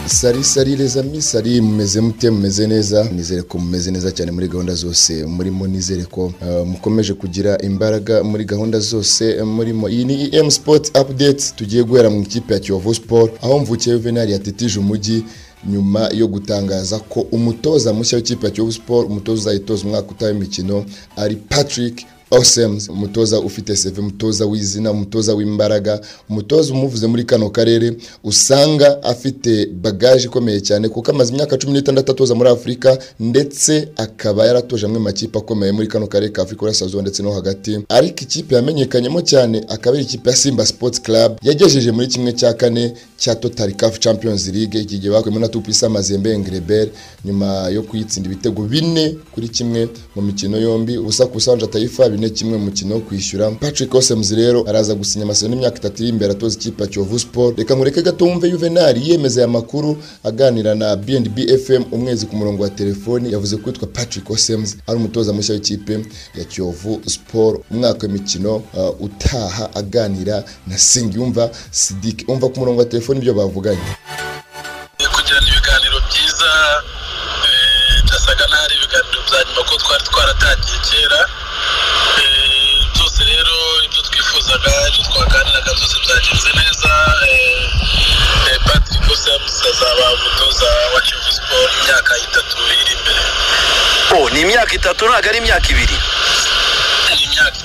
Sari les amis, sari mumeze mute, mumeze neza, nizere ko mumeze neza cyane muri gahunda zose murimo, nizere ko mukomeje kugira imbaraga muri gahunda zose murimo. Iyi ni EM Sport Update, tugiye guhera mu ikipe ya Kiyovu Sport aho Mvukiye Juvenal yatetije umujyi nyuma yo gutangaza ko umutoza mushya w'ikipe ya Kiyovu Sport, umutoza uzayitoza umwaka utaha w'imikino ari Patrick Osems, umutoza ufite CV, umutoza w'izina, umutoza w'imbaraga, umutoza umuvuze muri kano karere usanga afite bagage ikomeye cyane kuko amaze imyaka 16 atoza muri Afrika, ndetse akaba yaratoje amwe makipe akomeye muri kano karere ka Afrika y'Iburasirazuba ndetse no hagati. Ariko ikipe yamenyekanyemo cyane akaba ari ikipe ya Simba Sports Club yagejeje muri kimwe cya kane cya Total CAF Champions League, iki gihe bakwemo na Tupisa Mazembe Ngrebel nyuma yo kuyitsinda ibitego 4-1 mu mikino yombi, ubusa ku Sanja Taifa 4-1 mu mukino kwishyura. Patrick Osems rero araza gusinya amasezerano y'imyaka 3 iri imbere atoza ikipe ya Kiyovu Sport. Reka nkureke gato wumve Juvenal yemeza ya makuru aganira na BNB FM umwezi ku murongo wa telefoni, yavuze ko yitwa Patrick Osems ari umutoza mushya w'ikipe ya Kiyovu Sport umwaka w'imikino utaha, aganira na Singiyumva Sidik. Umva ku murongo wa telefoni ibyo bavuganye. Kugirana ibiganiro byiza, byasaga n'ari ibiganiro bya nyuma ko twari twaratangiye kera. Byose rero ibyo twifuzaga, ibyo twaganiraga byose byagenze neza. Patrick Osems azaba umutoza wa Kiyovu Sport imyaka 3 iri imbere. Ni imyaka 3 ntabwo ari imyaka 2? Ni imyaka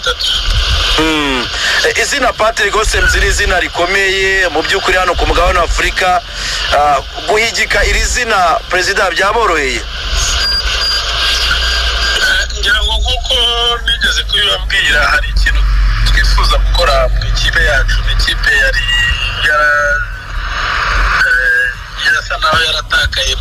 3. Izina Patrick Osems ni izina rikomeye mu by'ukuri hano ku mugabane wa Afrika. Guhigika iri zina President byaboroheye? Ngira ngo nkuko nigeze kubibabwira, hari ikintu twifuza gukora mu ikipe yacu. Ni ikipe yari yarasa naho yaratakaye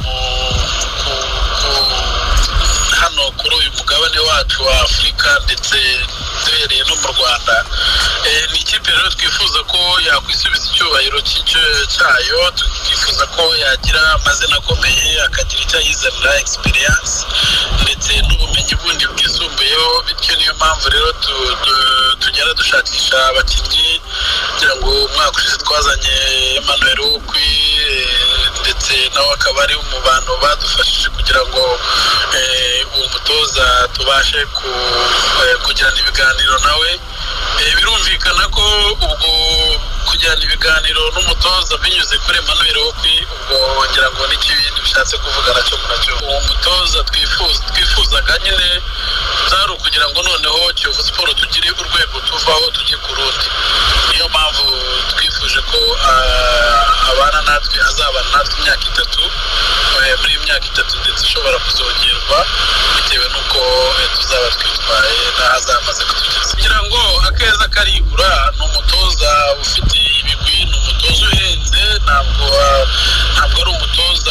hano kuri uyu mugabane wacu wa Afrika ndetse duhereye no mu Rwanda. Ni ikipe rero twifuza ko yakwisubiza icyubahiro cyayo, twifuza ko yagira amazina akomeye, akagira icyo yizanira, experience ndetse n'ubumenyi bundi bwisumbuyeho. Bityo niyo mpamvu rero tugera dushakisha abakinnyi, kugira ngo umwaka ushize twazanye Emmanuel Okwi, ndetse nawe akaba ari mu bantu badufashije kugira ngo uwo mutoza tubashe kugirana ibiganiro nawe. Birumvikana ko ubwo kujyana ibiganiro n'umutoza binyuze kuri Emmanuel Okwi, ubwo ngira ngo n'ikindi bishatse kuvuga nacyo munacyo. Uwo mutoza twifuzaga nyine byari ukugira ngo noneho Kiyovu Sport tugire urwego tuvaho tujye ku rundi. Niyo mpamvu twifuje ko abana natwe azabana natwe imyaka 3, muri imyaka 3 ndetse ishobora kuzongerwa bitewe n'uko tuzaba twitwaye n'ahazamaze kutugeza. Kugira ngo akeza karigura, ni umutoza ufite ibigwi, ni umutoza uhenze, ntabwo ari umutoza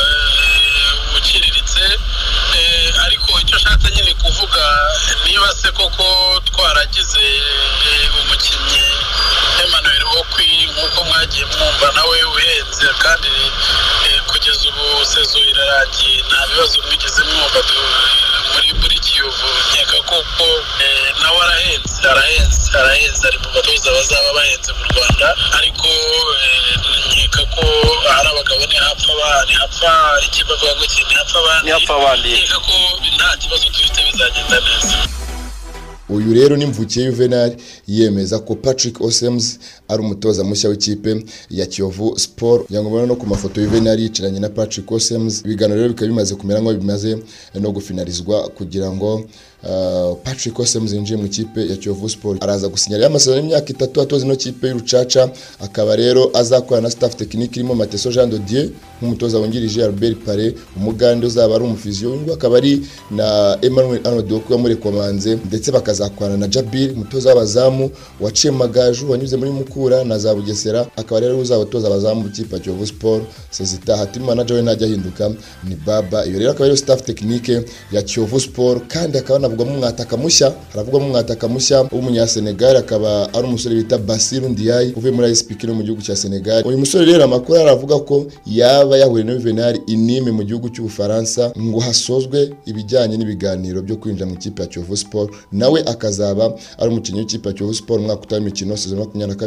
ukiriritse. Ariko icyo ashatse nyine kuvuga, niba se koko twaragize umukinnyi Emmanuel Okwi nk'uko mwagiye mwumva nawe uhenze, kandi kugeza ubu sezo irarangiye nta bibazo mwigeze mwumva muri Kiyovu, nkeka koko nawe arahenze, ari mu batoza bazaba bahenze mu Rwanda. Ariko nkeka ko hari abagabo ntihapfa iki bavuga ngo ntihapfa abandi, nkeka ko nta kibazo dufite bizagenda neza. Uyu rero ni Mvukiye Juvenal yemeza ko Patrick Osems ari umutoza mushya w'ikipe ya Kiyovu Sport. Yangomana no ku mafoto Juvenal yicaranye na Patrick Osems. Ibiganiro rero bikaba bimaze kumera ngo bimaze no gufinalizwa kugira ngo Patrick Osems yinjiye mu ikipe ya Kiyovu Sport. Araza gusinyira amasezerano y'imyaka 3 atoza ino kipe y'Urucaca, akaba rero azakorana na staff technique irimo Mateso Jean Dodier nk'umutoza wungirije, Albert Pare umugande uzaba ari umufizio, akaba ari na Emmanuel Arnold wo muri Komanze, ndetse bakazakorana na Jabir umutoza w'abazamu waciye Magaju wanyuze muri Mukura na za Bugesera, akaba rero uzabatoza abazamu mu ikipe ya Kiyovu Sport. Sezita team manager we najya hinduka ni Baba. Iyo rero akaba ari staff technique ya Kiyovu Sport, kandi akaba hanavugwamo umwataka mushya w'umunyasenegal, akaba ari umusore bita Bassirou Ndiaye uvuye muri AS Pikine mu gihugu cya Senegal. Uyu musore rero amakuru aravuga ko yaba yahuye na Juvenal Inime mu gihugu cy'Ubufaransa ngo hasozwe ibijyanye n'ibiganiro byo kwinjira mu ikipe ya Kiyovu Sport, nawe akazaba ari umukinnyi w'ikipe ya Kiyovu Sport umwaka utaha imikino season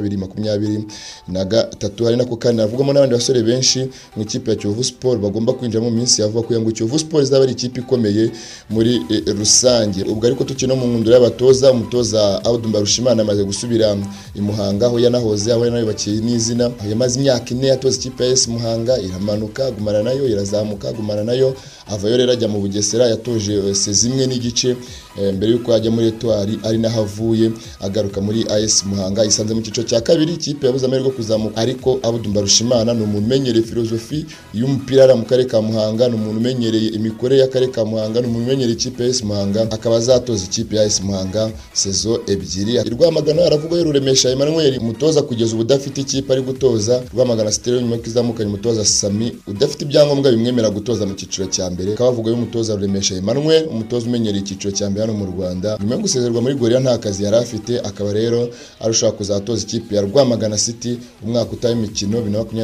2022-23. Hari nako kandi avugamo n'abandi basore benshi mu ikipe ya Kiyovu Sport bagomba kwinjira mu minsi yavuga ko yango Kiyovu Sport izaba ari ikipe ikomeye muri rusange. Ubwo ariko tukino mu nkundura y'abatoza, umutoza Abdou Mbarushimana amaze gusubira i Muhanga aho yanahoze, aho yanabakiye n'izina, yamaze imyaka 4 atoza ikipe ya AS Muhanga, iramanuka gumana nayo, irazamuka gumana nayo, avayo rero ajya mu Bugesera yatoje sezimwe n'igice mbere yuko ajya muri Etoile, ari nahavuye agaruka muri AS Muhanga, isanze mu ciciro cya kabiri, ikipe yabuze amahirwe kuzamuka. Ariko Abdou Mbarushimana ni umuntu umenyereye filozofi y'umupira mu karere ka Muhanga, ni umuntu umenyereye imikorere y'akarere ka Muhanga, ni umuntu umenyereye ikipe ya AS Muhanga, akaba azatoza ikipe ya AS Muhanga sezo ebyiri. Rwamagana aravuga Ruremesha Emmanuel umutoza kugeza ubu udafite ikipe ari gutoza. Rwamagana Stereo nyuma y'izamukanye umutoza Sami udafite ibyangombwa bimwemera gutoza mu ciciro cya mbere, akaba avuga y'umutoza Ruremesha Emmanuel umutoza umenyereye iciciro cya mbere hano mu Rwanda, nyuma yo gusezerwa muri Gorilla nta kazi yari afite, akaba rero arushaho kuzatoza ikipe ya Rwamagana City umwaka utaha imikino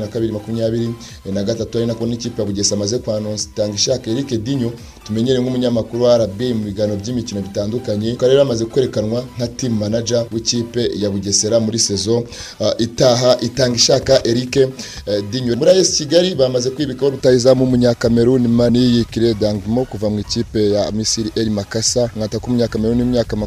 2022-23. ari nako n'ikipe ya Bugesera amaze kwanonsa Itangishaka Eric Dinyo tumenyere nk'umunyamakuru wa RB mu biganiro by'imikino bitandukanye, akaba rero amaze kwerekanwa nka team manager w'ikipe ya Bugesera muri saison itaha. Itangishaka Eric Dinyo muri AS Kigali bamaze kwibikaho rutayizamu umunyakameruni Mani Kiredangmo kuva mu ikipe ya Misiri El Makasa, mwataka umunyakameruni imyaka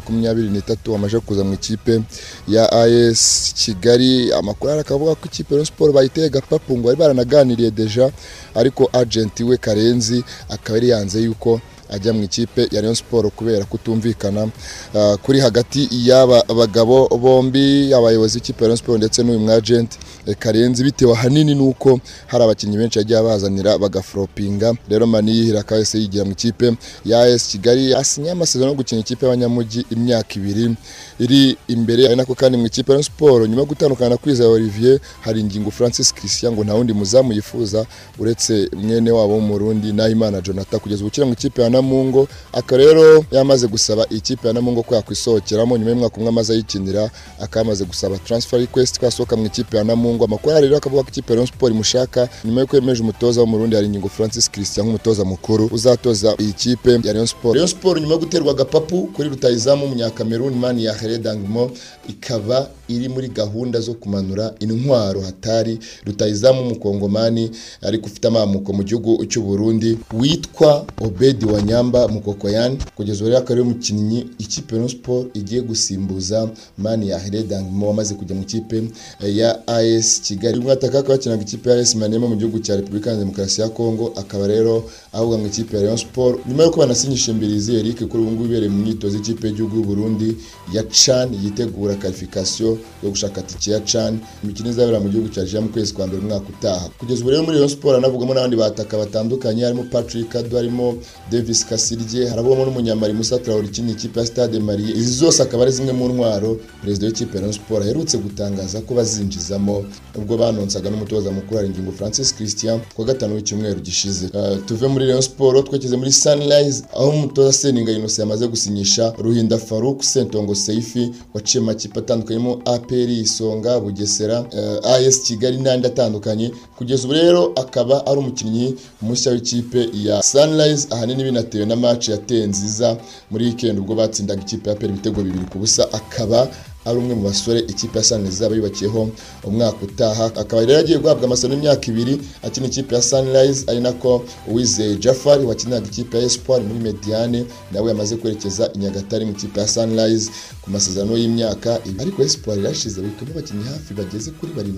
23 wamaje kuza mu ikipe ya AS Kigali. Amakuru arakavuga ko ikipe ya Sport bayitega papu ngo bari baranaganiriye deja, ariko agent we Karenzi akaba yari yanze yuko ajya mu ikipe ya Rayon Sport kubera kutumvikana kuri hagati y'aba bagabo bombi, abayobozi b'ikipe ya Rayon Sport ndetse n'uyu mwagent Karenzi, bitewe hanini nuko hari abakinnyi benshi yagiye abazanira bagafropinga. Rero Mani yihira kahise yigira mu ikipe ya AS Kigali, asinya amasezerano yo gukina ikipe y'Abanyamujyi imyaka 2 iri imbere. Ari nako kandi mu ikipe ya Rayon Sport nyuma gutandukana na Kwizera Olivier hari ingingo Francis Christian ngo nta wundi muzamu yifuza uretse mwene wabo mu Burundi Nahimana Jonathan kugeza ubukira mu ikipe ya Namungo. Akarero yamaze gusaba ikipe ya Namungo ko yakwisohokeramo nyuma y'umwaka umwe amaze yikinira, akamaze gusaba transfer request kwasohoka mu ikipe ya Namungo. Amakuru rero akavuga ko ikipe ya Rayon Sport imushaka nyuma y'uko yemeje umutoza wo mu Burundi hari ingingo Francis Christian nk'umutoza mukuru uzatoza iyi kipe ya Rayon Sport. Rayon Sport nyuma yo guterwa agapapu kuri rutayizamu umunyakameruni Mani ya Kiredangmo ikaba iri muri gahunda zo kumanura intwaro hatari rutayizamu umukongomani ari gufite amamuko mu gihugu cy'u Burundi witwa Obedi Wanyamba Mukokoyan. Kugeza ubu akari umukinnyi ikipe ya Sport igiye gusimbuza Mani ya Kiredangmo wamaze kujya mu ikipe ya AS Kigali. Umwataka akakinaga ikipe ya AS Maniema mu gihugu cya Repubulika ya Demokarasi ya Kongo, akaba rero avuga mu ikipe ya Rayon Sport nyuma yo banasinyisha Mbirizi Eric kuri ubu ngubu ibereye mu myitozo y'ikipe y'igihugu y'u Burundi ya CHAN yitegura qualification yo gushaka tike ya CHAN imikino izabera mu gihugu cya Algeria mu kwezi kwa mbere umwaka utaha. Kugeza ubu rero muri Rayon Sport anavugamo n'abandi bataka batandukanye, harimo Patrick Ado, harimo Davis Kasirye, harabamo n'umunyamari Musa Traoré ukina ikipe ya Stade Marie. Izi zose akaba ari zimwe mu ntwaro perezida w'ikipe ya Rayon Sport aherutse gutangaza ko bazinjizamo ubwo banonsaga n'umutoza mukuru hari ingingo Francis Christian ku gatanu w'icyumweru gishize. Tuve muri Rayon Sport twekeze muri Sunrise aho umutoza Seninga Innocent yamaze gusinyisha Ruhinda Farouk Sentongo Seifi waciye makipe atandukanyemo APR, Isonga, Bugesera, AS Kigali n'andi atandukanye. Kugeza ubu rero akaba ari umukinnyi mushya w'ikipe ya Sunrise, ahanini binatewe na match yateye nziza muri weekend ubwo batsindaga ikipe ya APR ibitego 2-0. Akaba ari umwe mu basore ikipe ya Sunrise zaba yubakiyeho umwaka utaha. Akaba rero yagiye guhabwa amasezerano y'imyaka 2 akina ikipe ya Sunrise, ari nako Uwizeye Jafari wakinaga ikipe ya Espoir muri Mediane nawe yamaze kwerekeza i Nyagatare mu ikipe ya Sunrise ku masezerano y'imyaka 2. Ariko Espoir irashize bituma abakinnyi hafi bageze kuri 7-8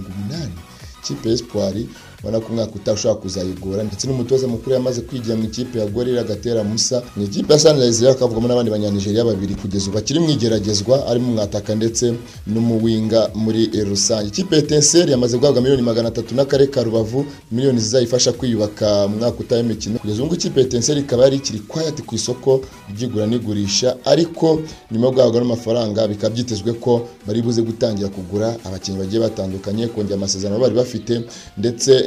ikipe ya Espoir wana ku mwaka utashaka kuzayigora, ndetse n'umutoza mukuru yamaze kwigira mu ikipe ya Gorilla Gatera Musa. Ni ikipe ya Sunrise yakavugamo n'abandi banyanigeria 2 kugeza ubu bakiri mwigeragezwa, ari mu mwataka ndetse n'umuwinga muri rusange. Ikipe ya Etincelle yamaze guhabwa $300,000 n'akare ka Rubavu, miliyoni zizayifasha kwiyubaka mu mwaka utaha imikino. Kugeza ubu ikipe ya Etincelle ikaba yari ikiri quiet ku isoko ry'igura n'igurisha, ariko nyuma yo guhabwa n'amafaranga bikabyitezwe ko bari buze gutangira kugura abakinnyi bagiye batandukanye, kongera amasezerano bari bafite ndetse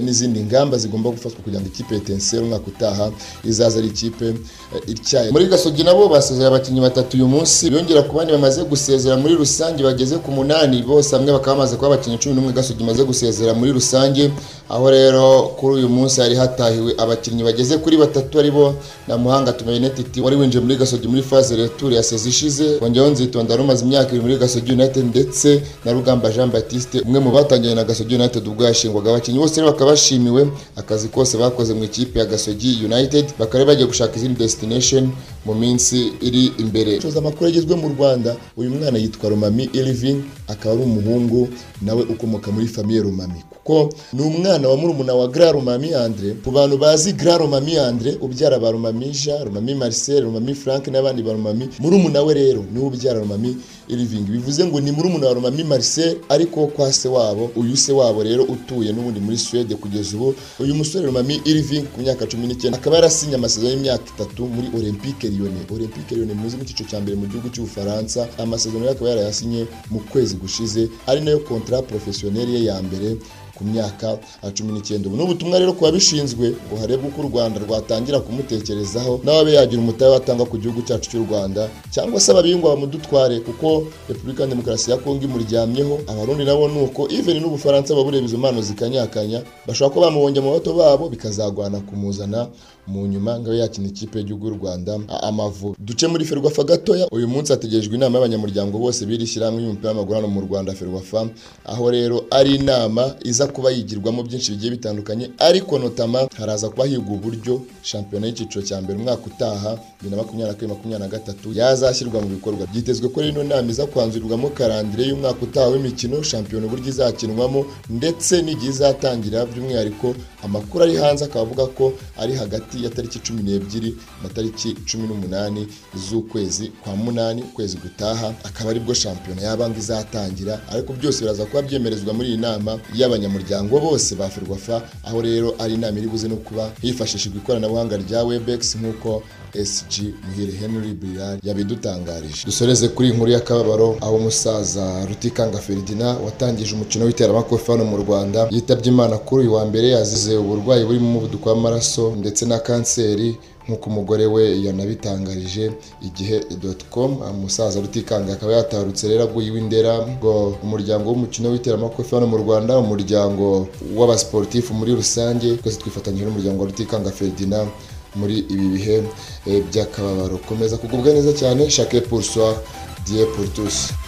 n'izindi ngamba zigomba gufatwa kugira ngo ikipe Etincelle umwaka utaha izaza ari ikipe ityaye. Muri Gasogi nabo basezera abakinnyi batatu uyu munsi yongera ku bandi bamaze gusezera muri rusange bageze ku 8 bose hamwe bakaba bamaze kuba abakinnyi 11 Gasogi imaze gusezera muri rusange, aho rero kuri uyu munsi hari hatahiwe abakinnyi bageze kuri batatu aribo na Muhanga United wari winjiye muri Gasogi muri phase retour ya saison ishize, kongeraho Nzitonda rumaze imyaka 2 muri Gasogi United ndetse na Rugamba Jean Baptiste umwe mu batangiranye na Gasogi United ubwo yashingwaga. Abakinnyi bose bakaba bashimiwe akazi kose bakoze mu ikipe ya Gasogi United, bakaba bagiye gushaka izindi destination mu minsi iri imbere. Coza amakuru agezwe mu Rwanda, uyu mwana yitwa Romami Elvin, akaba ari umuhungu nawe ukomoka muri famille Romami, kuko ni umwana wa murumuna wa Grand Romami Andre. Ku bantu bazi Grand Romami Andre ubyara ba Romami Jean, Romami Marcel, Romami Frank n'abandi ba Romami, murumuna we rero ni ubyara Romami Elvin, bivuze ngo ni murumuna wa Romami Marcel ariko kwa se wabo, uyu se wabo rero utuye n'ubundi muri Sweden kugeza ubu. Uyu musore Romami Elvin ku myaka 19 akaba yarasinye amasezerano y'imyaka 3 muri Olympique Lyon muzi mu cyiciro cya mbere mu gihugu cy'Ubufaransa. Amasezerano yakaba yarayasinye mu kwezi gushize, ari nayo contrat professionnel ye ya mbere ku myaka 19. Ubu n'ubutumwa rero kuba bishinzwe ngo harebwe uko u Rwanda rwatangira kumutekerezaho nawe yagira umutahe watanga ku gihugu cyacu cy'u Rwanda, cyangwa se ababingwa bamudutware kuko Republika Demokarasi ya Kongo imuryamyeho. Abarundi nabo nuko even n'Ubufaransa babureba izo mpano zikanyakanya, bashobora ko bamuhonge mu bato babo bikazagwana kumuzana mu nyuma ngo yakina ikipe y'igihugu y'u Rwanda Amavubi. Duce muri Ferwafa gatoya, uyu munsi hategejwe inama y'abanyamuryango bose birishyira hamwe y'umupira w'amaguru hano mu Rwanda Ferwafa, aho rero ari inama iza kuba yigirwamo byinshi bigiye bitandukanye, ariko notama haraza kuba higwa uburyo shampiyona y'icyiciro cya mbere umwaka utaha 2022-2023 yazashyirwa mu bikorwa. Byitezwe ko rino nama iza kwanzurirwamo karandire y'umwaka utaha w'imikino, shampiyona uburyo izakinwamo ndetse n'igihe izatangira. By'umwihariko amakuru ari hanze akavuga ko ari hagati ya tariki 12 na tariki 18 z'ukwezi kwa 8 kwezi gutaha, akaba aribwo shampiyona y'abanga izatangira. Ariko byose biraza kuba byemerezwa muri iyi nama y'abanyamuryango bose ba Ferwafa, aho rero ari inama iri buze no kuba hifashishijwe ikoranabuhanga rya Webex nk'uko SG Muhire Henry Brian yabidutangarije. Dusoreze kuri inkuru y'akababaro, aho umusaza Rutikanga Ferdinand watangije umukino w'iteramakofe hano mu Rwanda yitabye Imana kuri uyu wa mbere, yazize uburwayi burimo umuvuduko w'amaraso ndetse na kanseri nk'uko umugore we yanabitangarije igihe.com. Umusaza Rutikanga akaba yatarutse rero aguye w'Indera, ngo umuryango w'umukino w'iteramakofe hano mu Rwanda, umuryango w'abasportifu muri rusange, twese twifatanyije n'umuryango wa Rutikanga Ferdinand muri ibi bihe by'akababaro. Komeza kugubwa neza cyane. Chaque pour soi, Dieu pour tous.